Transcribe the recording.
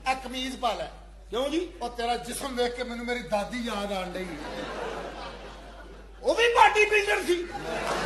ए कमीज पा लै। क्यों जी? और तेरा जिस्म देख के मैनू मेरी दादी याद आन डई। वो भी बॉडी बिल्डर थी।